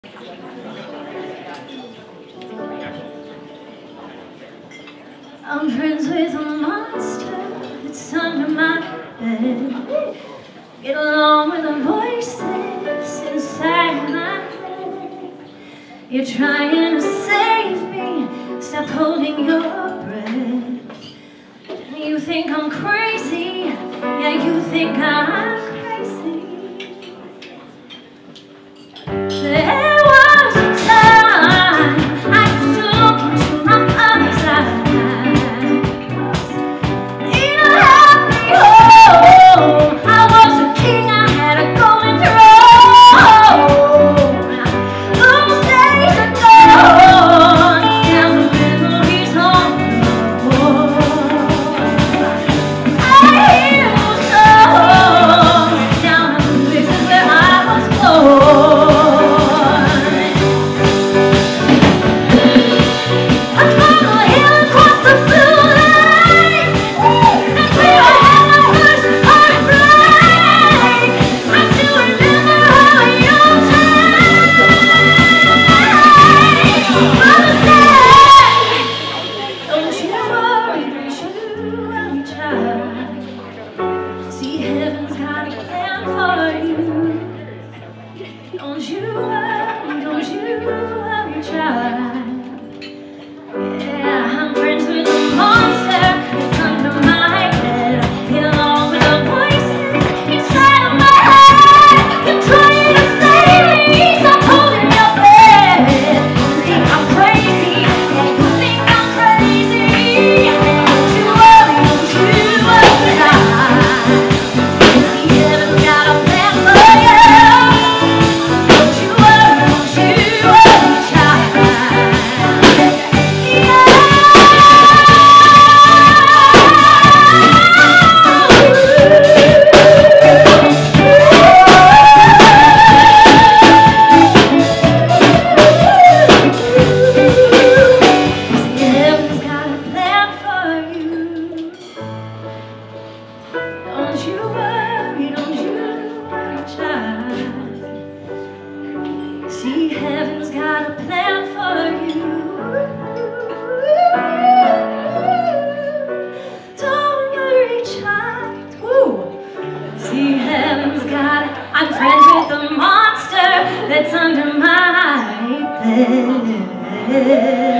I'm friends with a monster that's under my bed. Get along with the voices inside my head. You're trying to save me, stop holding your breath. And you think I'm crazy, yeah, you think I'm crazy. There was a time I used to look into my father's eyes. In a happy home, I was a king, I had a golden throne. Those days are gone, now the memories on the wall. I hear those songs down in the places where I was born. See, heaven's got a plan for you. Don't worry, child. Woo. See, heaven's got. I'm friends with the monster that's under my bed.